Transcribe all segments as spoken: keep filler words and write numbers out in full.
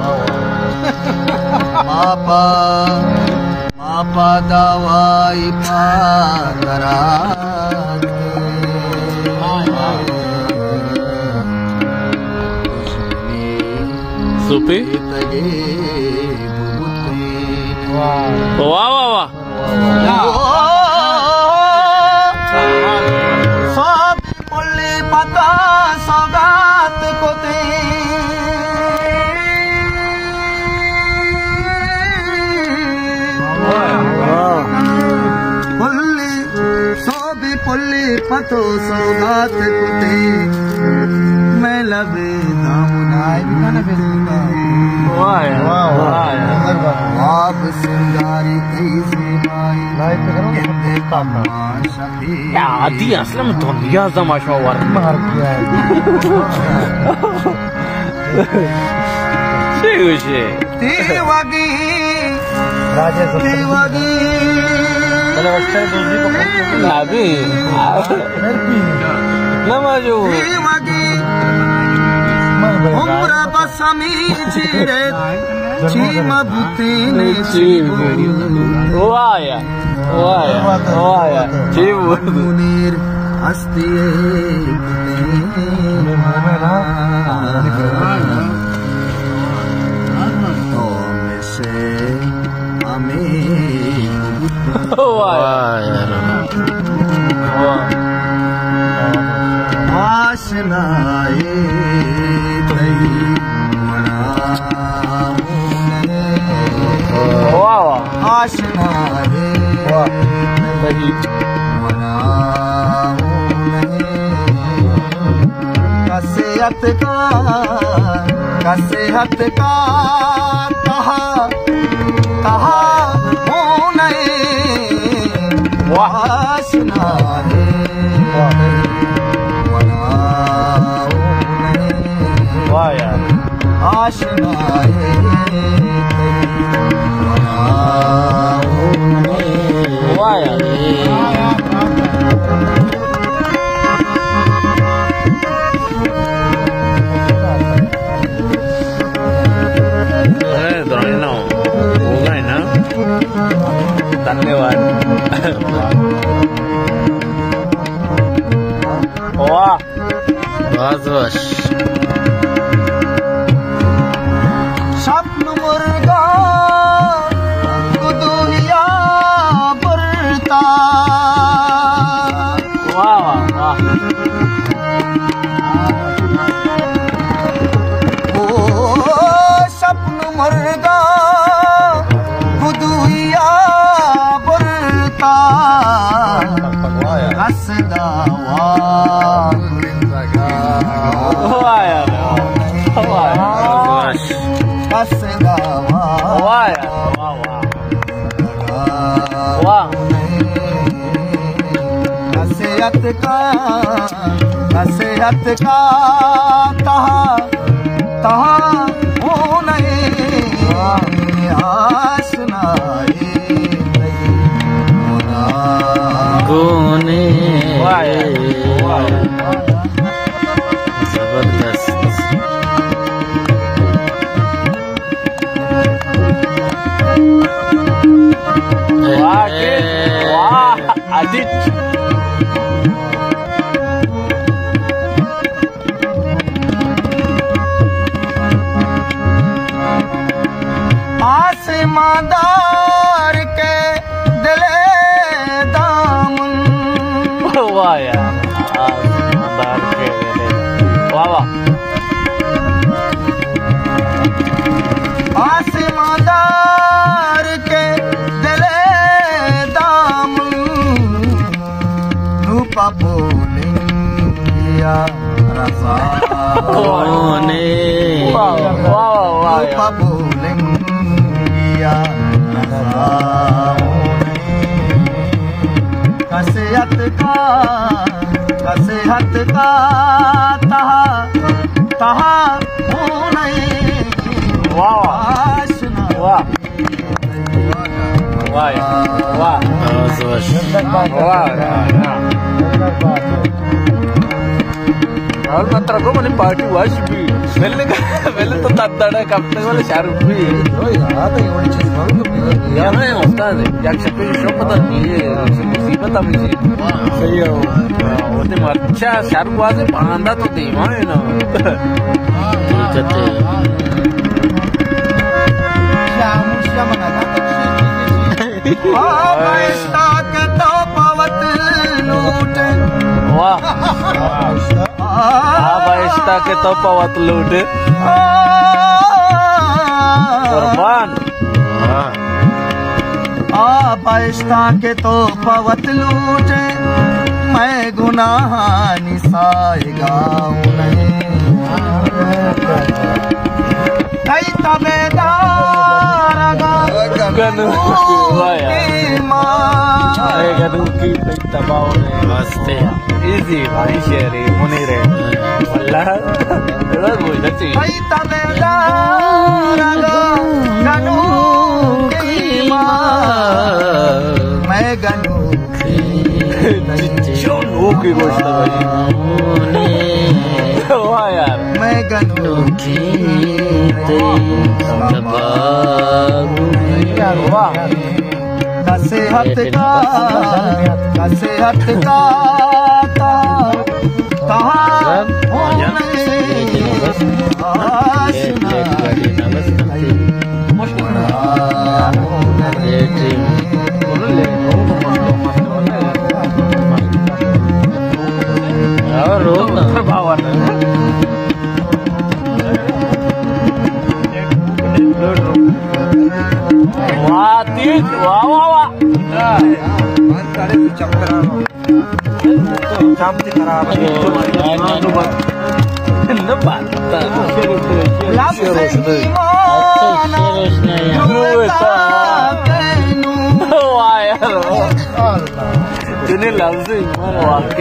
Mapa Mapa dawai padarat Supi? Wah wah wah wah Sabi muli pata sogat kote Pulli sabi pulli pato sogat kote मैं लबे दामुनाई गाना भेजूंगा वाह यार वाह यार आप सिंगारी कैसे भाई लाइव पे करो कहते तमाशा भी या आदि असल में दुनिया तमाशा वार मार किया है सीरियसली देवागी राजेश देवागी चलो अच्छा दूसरी को अभी नमाजो देवागी Umbra basami chire chima butine chibu Waya waya waya chibu munir astiye to me se ame waya आशनाए आशनाए कसेहत का कसेहत का कहा कहा होने आशनाए आशनाए वाया ना होगा है ना धन्यवाद वाह बस बस स्वप्न मुर्गा दुनिया बरता वाह वाह ओ स्वप्न मुर्गा दुनिया बरता हसदावा Kasgawa wah wah wah नसीहत का नसीहत का तहा तहा हो नहीं आसनाए गोने जबरदस्त वाह आदित्य आसमानदार के दिले दामन वाह यार आसमानदार के दिले वाह वाह आसमानदार के दिले दामन रूपा बोलिया रसा ने वाह वाह रूपा बोलिया रसा कसेहत का कसेहत का तहा तहा हो नहीं वाह वाह वाह वाह और मात्र को मैंने पार्टी वाश भी पहले पहले तो तत्ताड़ा कब तक वाले शाहरुख भी आता है बड़ी चीज मालूम है यार है उसका या शक्ति शो पता नहीं है मुसीबत अभी से सही है वो ते मर्चा शाहरुख वाले बांधा तो देवा है ना ठीक है क्या मुश्किल मना था के तो पवत लूट वाह आबाइस्ता के तो पवत लूट कुर्बान आबाइस्ता के तो पवत लूट मैं गुनाह निसाएगा नहीं कई तबेदार गनु गनु की तबाव ने वास्ते इजी भाई शेरी मुनी रे अल्लाह तेरा बोल दे कई तबेदार गनु की मां मैं गनु जो लोग की गोश्त भाई वाह यार मैं गनु की यार वाह नसीहत का नसीहत का कहाँ वाह तीन वाह वाह वाह जिन्हें लफ्ज़ वाकई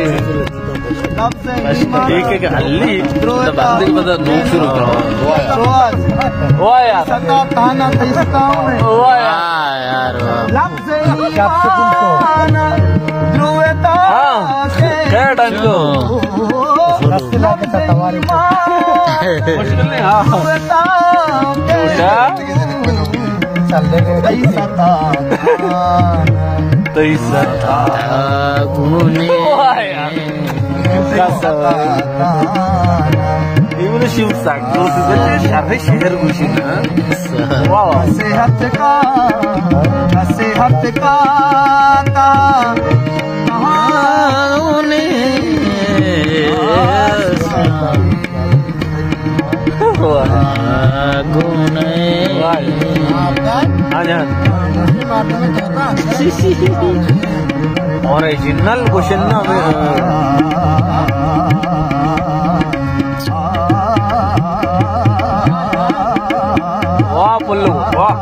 एक एक हल्ली बंदे बता नोक शुरू करो वाह यार सदा ताना किसका है वाह यार लफ्ज़ ईमान ध्रुवता के क्या डंको रस्ला के सवारी मुश्किल नहीं हाँ क्या चलने के कई सता तैसा था गुने वाह यार शिव सांगतो शहर शहर घुशी ना वाह नसीहत का नसीहत का ओरिजिनल क्वेश्चन ना वाह पुल्लू वाह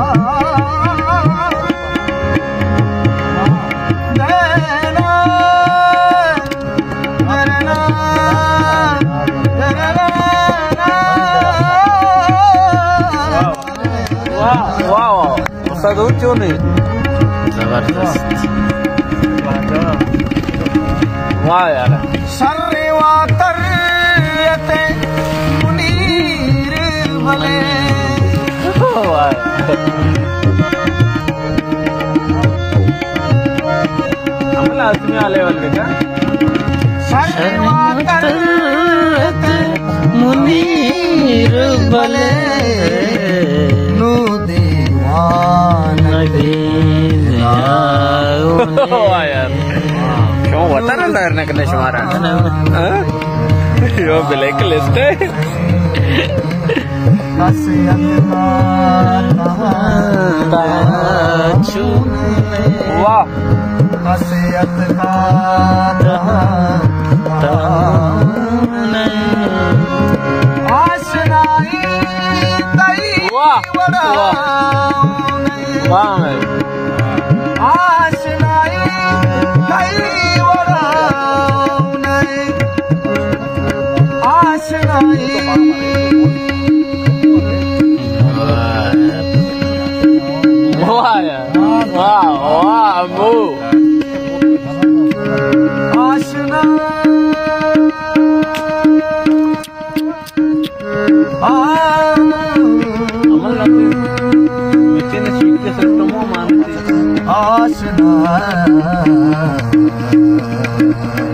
वाह सदू क्यों नहीं जबरदस्त वाह यार शर्रे वातर यते मुनीर भले हमला असमी आले वाले का शर्रे वातर यते मुनीर भले नु दीवान वाह यार क्यों बता रहा है ना करने शुमारा यो ब्लैक लिस्ट है वाह नसीहत का आशनाई वाह वाह आशनाई कई वराउन आशनाई वाह यार वाह वाह अम्मू आशना हाँ